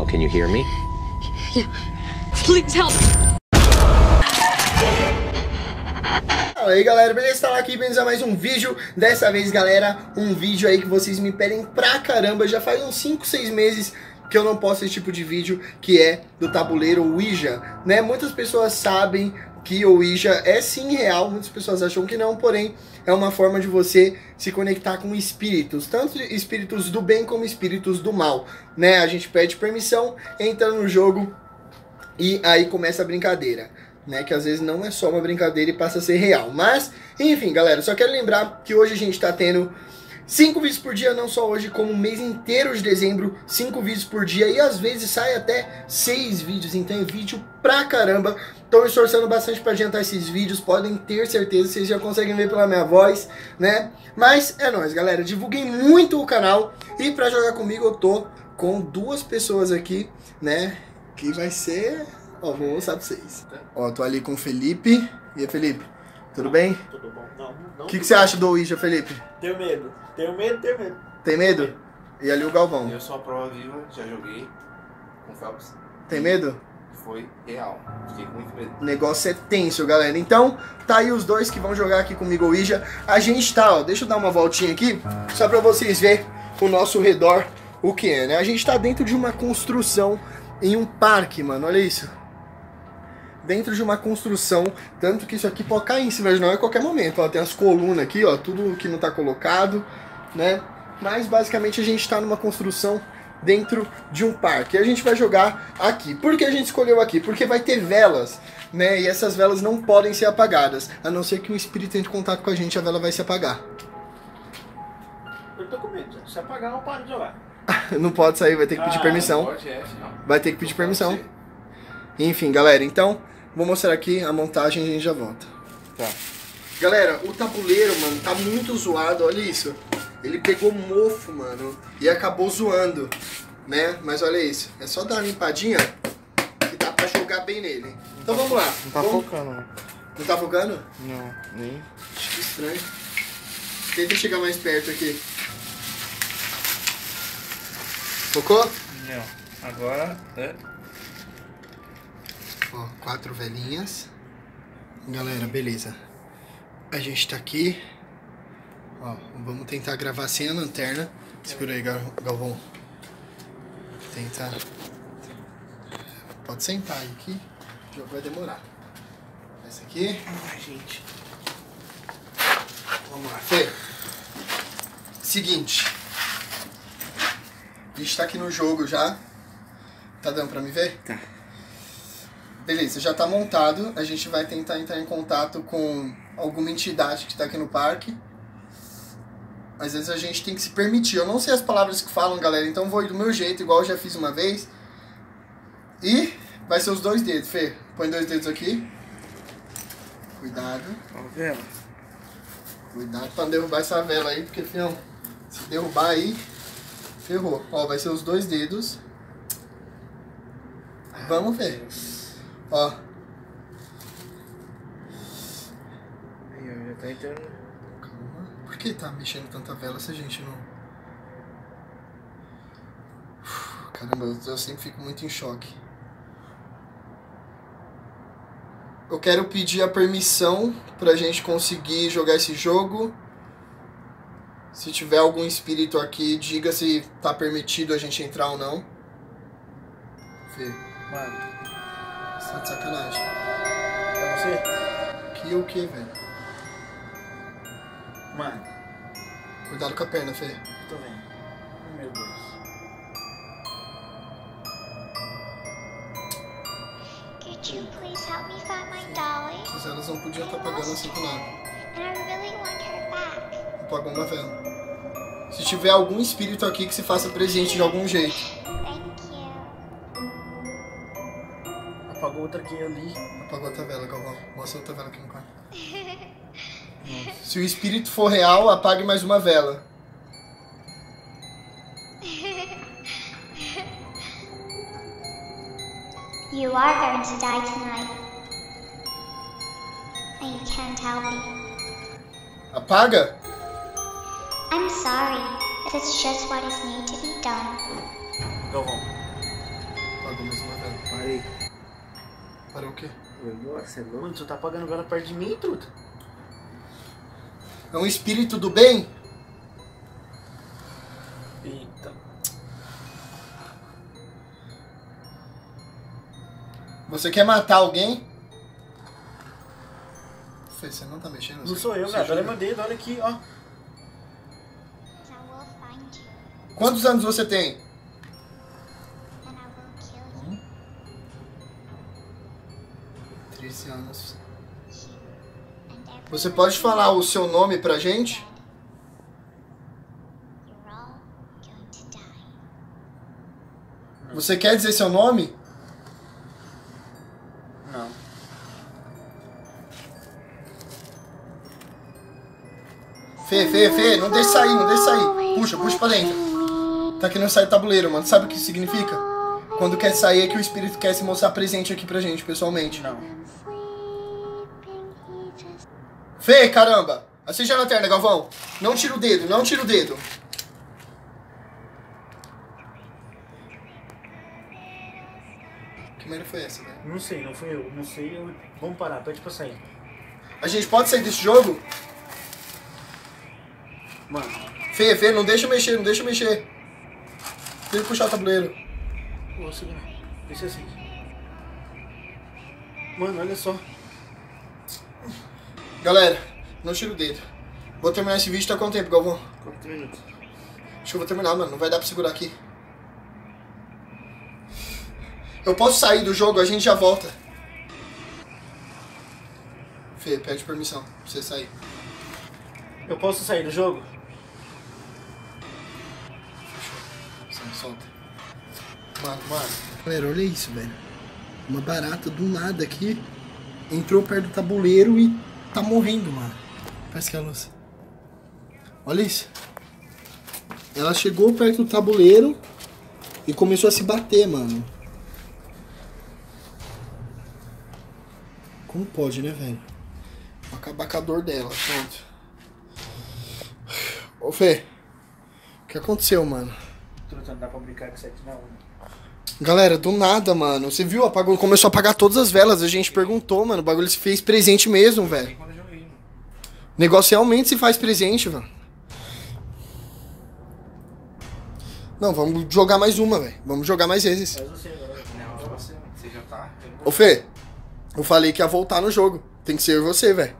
can you hear me? Yeah. Please help. Fala aí galera, beleza? Tá aqui, bem-vindos a mais um vídeo. Dessa vez, galera, um vídeo aí que vocês me pedem pra caramba. Já faz uns 5, 6 meses que eu não posto esse tipo de vídeo, que é do tabuleiro Ouija, né? Muitas pessoas sabem que o Ouija é sim real, muitas pessoas acham que não, porém é uma forma de você se conectar com espíritos, tanto espíritos do bem como espíritos do mal, né? A gente pede permissão, entra no jogo e aí começa a brincadeira, né? Que às vezes não é só uma brincadeira e passa a ser real. Mas, enfim, galera, só quero lembrar que hoje a gente tá tendo 5 vídeos por dia, não só hoje, como o mês inteiro de dezembro, 5 vídeos por dia, e às vezes sai até 6 vídeos, então é vídeo pra caramba. Tô me esforçando bastante pra adiantar esses vídeos, podem ter certeza, vocês já conseguem ver pela minha voz, né? Mas é nóis, galera, divulguem muito o canal, e pra jogar comigo eu tô com 2 pessoas aqui, né? Que vai ser... Ó, vou mostrar pra vocês. Ó, tô ali com o Felipe. E aí, Felipe? Tudo bem? Tudo bom? Não. O que você acha do Ouija, Felipe? Tenho medo. Tem medo? E ali o Galvão. Eu sou a prova viva, já joguei com o Phelps. Tem medo? Foi real. Fiquei com muito medo. O negócio é tenso, galera. Então, tá aí os dois que vão jogar aqui comigo Ouija. A gente tá, ó, deixa eu dar uma voltinha aqui, só pra vocês verem o nosso redor, o que é, né? A gente tá dentro de uma construção em um parque, mano, olha isso. Dentro de uma construção, tanto que isso aqui pode cair em cima de nós a qualquer momento, ó. Tem as colunas aqui, ó, tudo que não tá colocado, né? Mas basicamente a gente tá numa construção dentro de um parque. E a gente vai jogar aqui. Por que a gente escolheu aqui? Porque vai ter velas, né? E essas velas não podem ser apagadas. A não ser que um espírito entre em contato com a gente, a vela vai se apagar. Eu tô com medo. Se apagar, eu paro de jogar. Não pode sair, vai ter que pedir permissão. Vai ter que pedir permissão. Enfim, galera, então vou mostrar aqui a montagem e a gente já volta. Tá. Galera, o tabuleiro, mano, tá muito zoado, olha isso. Ele pegou mofo, mano, e acabou zoando, né? Mas olha isso, é só dar uma limpadinha que dá pra jogar bem nele. Então vamos lá. Não tá focando, não. Não tá focando? Não, nem. Acho que estranho. Tenta chegar mais perto aqui. Focou? Não. Agora é. Ó, 4 velinhas. Galera, beleza. A gente tá aqui. Ó, vamos tentar gravar sem a lanterna. Segura aí, Galvão. Tenta. Pode sentar aí que o jogo vai demorar. Essa aqui. Ai, gente. Vamos lá, Fê. Seguinte. A gente tá aqui no jogo já. Tá dando pra me ver? Tá. Beleza, já tá montado. A gente vai tentar entrar em contato com alguma entidade que tá aqui no parque. Às vezes a gente tem que se permitir. Eu não sei as palavras que falam, galera, então vou ir do meu jeito, igual eu já fiz uma vez. E vai ser os 2 dedos, Fê. Põe 2 dedos aqui. Cuidado. Ó, vela. Cuidado pra não derrubar essa vela aí, porque, filhão, se derrubar aí, ferrou. Ó, vai ser os 2 dedos. Vamos, Fê. Ó. Aí, ó, já tá entrando. Por que tá mexendo tanta vela se a gente não... Caramba, eu sempre fico muito em choque. Eu quero pedir a permissão pra gente conseguir jogar esse jogo. Se tiver algum espírito aqui, diga se tá permitido a gente entrar ou não. Fê, Mano, você tá de sacanagem. é você? Que o que, velho? Mano, Cuidado com a perna, Fê. tô vendo. Meu Deus. Could you please help me find my dolly? As velas não podiam estar apagando assim com nada. And I really want her back. Apagou uma vela. Se tiver algum espírito aqui que se faça presente de algum jeito. Thank you. Apagou outra aqui ali. Apagou outra vela, Galvão. Mostra outra vela aqui no quarto. Se o espírito for real, apague mais uma vela. You are going to die tonight. And you can't help me. Apaga? I'm sorry, but it's just what is need to be done. Galvão. Apagou mais uma vela. Parei. Parou o quê? Vou embora, você é louco? Mano, tu tá apagando vela perto de mim, truta? É um espírito do bem? Eita. Você quer matar alguém? Fê, você não tá mexendo? Não sou eu, gato. Olha meu dedo, olha aqui, ó. I will find you, Quantos anos você tem? and I will kill you. 13 anos. And everyone Você pode falar o seu nome pra gente? you're all going to die. Você quer dizer seu nome? Não. Fê, não deixa sair, não deixa sair. Puxa pra dentro. Tá querendo sair do tabuleiro, mano. Sabe o que isso significa? Quando quer sair é que o espírito quer se mostrar presente aqui pra gente, pessoalmente. Não. Fê, caramba! Acende a lanterna, Galvão. Não tira o dedo, não tira o dedo. Que merda foi essa, velho? Não sei, não fui eu. Não sei, eu... Vamos parar, pede pra sair. A gente pode sair desse jogo? Mano, Fê, não deixa mexer, não deixa mexer. Deixa eu puxar o tabuleiro. vou segurar. Deixa assim. Mano, olha só. Galera, não tira o dedo. Vou terminar esse vídeo, tá quanto tempo, Galvão? 4 minutos. Acho que eu vou terminar, mano. Não vai dar pra segurar aqui. Eu posso sair do jogo, a gente já volta. Fê, pede permissão pra você sair. Eu posso sair do jogo? Solta. Mano. Galera, olha isso, velho. Uma barata do nada aqui entrou perto do tabuleiro e tá morrendo, mano. Parece que é a luz. Olha isso. Ela chegou perto do tabuleiro e começou a se bater, mano. Como pode, né, velho? Vou acabar com a dor dela, pronto. Ô, Fê. O que aconteceu, mano? Truta, não dá pra brincar com isso aqui, não. Galera, do nada, mano. Você viu? Apagou, começou a apagar todas as velas. A gente perguntou, mano. O bagulho se fez presente mesmo, velho. Quando eu joguei, mano. O negócio realmente se faz presente, velho. Não, vamos jogar mais uma, velho. Vamos jogar mais vezes. Faz você agora. Não, é você, mano. Você já tá. Eu não vou- Ô, Fê. Eu falei que ia voltar no jogo. Tem que ser eu e você, velho.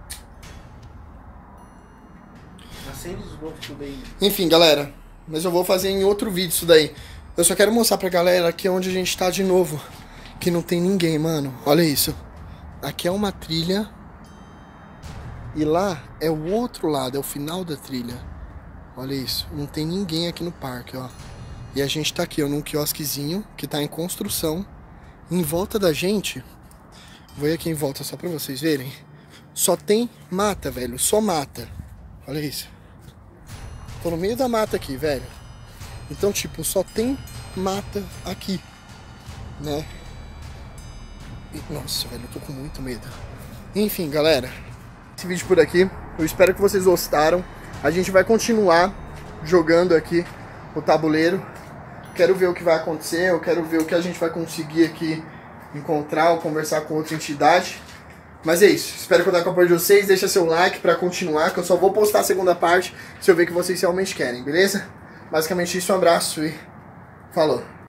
Acende os loucos tudo aí. Enfim, galera. Mas eu vou fazer em outro vídeo isso daí. Eu só quero mostrar pra galera aqui onde a gente tá de novo. Que não tem ninguém, mano. Olha isso. Aqui é uma trilha. E lá é o outro lado, é o final da trilha. Olha isso. Não tem ninguém aqui no parque, ó. E a gente tá aqui, ó, num quiosquezinho que tá em construção. Em volta da gente... Vou ir aqui em volta só pra vocês verem. Só tem mata, velho. Só mata. Olha isso. Tô no meio da mata aqui, velho. Então, tipo, só tem mata aqui, né? E, nossa, velho, eu tô com muito medo. Enfim, galera. Esse vídeo por aqui. Eu espero que vocês gostaram. A gente vai continuar jogando aqui o tabuleiro. Quero ver o que vai acontecer. Eu quero ver o que a gente vai conseguir aqui encontrar ou conversar com outra entidade. Mas é isso, espero contar com o apoio de vocês. Deixa seu like pra continuar, que eu só vou postar a segunda parte se eu ver que vocês realmente querem, beleza? Basicamente isso, um abraço e falou.